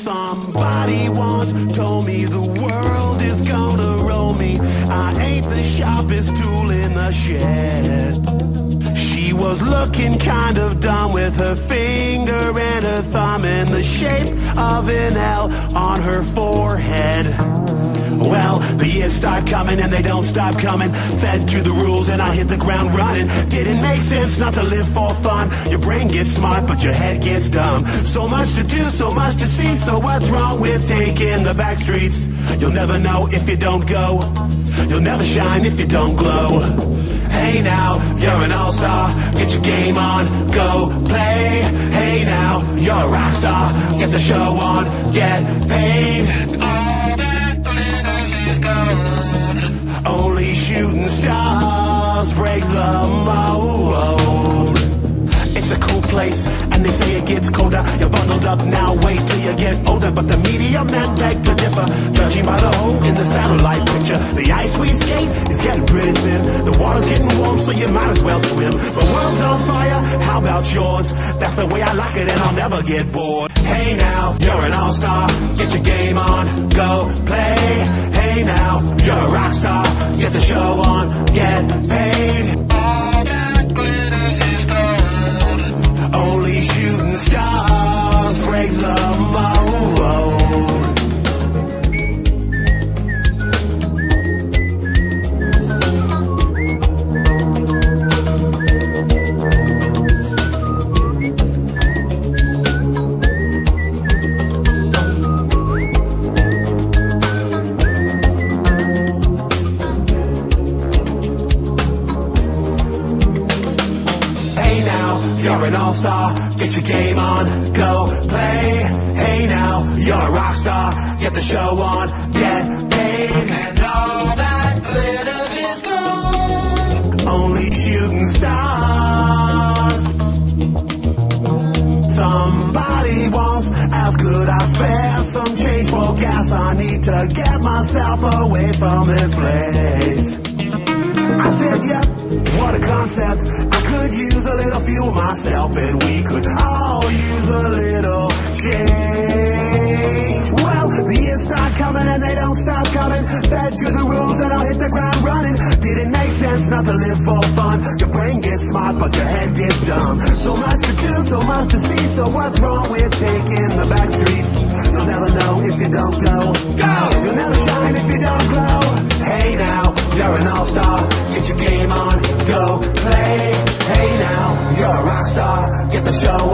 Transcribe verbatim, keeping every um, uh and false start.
Somebody once told me the world is gonna roll me. I ain't the sharpest tool in the shed. She was looking kind of dumb with her finger and her thumb in the shape of an L on her forehead. Well, the years start coming and they don't stop coming. Fed to the rules and I hit the ground running. Didn't make sense not to live for fun. Your brain gets smart but your head gets dumb. So much to do, so much to see. So what's wrong with taking the back streets? You'll never know if you don't go. You'll never shine if you don't glow. Hey now, you're an all-star. Get your game on, go play. Hey now, you're a rock star. Get the show on, get paid. Only shooting stars break the mold. It's a cool place, and they say it gets colder. You're bundled up now, wait till you get older. But the media men beg to differ, judging by the hole in the satellite picture. The ice we skate is getting pretty thin. The water's getting warm, so you might as well swim. The world's on fire, how about yours? That's the way I like it, and I'll never get bored. Hey now, you're an all-star. Get your game on, go play. Hey now, you're a rock star. Get the show on, get paid. All that glitters is gold. Only shooting stars break the mold. You're an all-star, get your game on, go play. Hey now, you're a rock star, get the show on, get paid. And all that glitters is gold. Only shooting stars. Somebody once asked, could I spare some change for gas? I need to get myself away from this place. I said, yep, what a concept. I could use a little fuel myself, and we could all use a little change. Well, the years start coming and they don't stop coming. Fed to the rules and I'll hit the ground running. Didn't make sense not to live for fun. Your brain gets smart but your head gets dumb. So much to do, so much to see. So what's wrong with taking the back streets? You'll never know if you don't go. Go! You'll never shine if you don't glow. Hey now, you're an all-star. Get your game on, go play. Hey now, you're a rock star. Get the show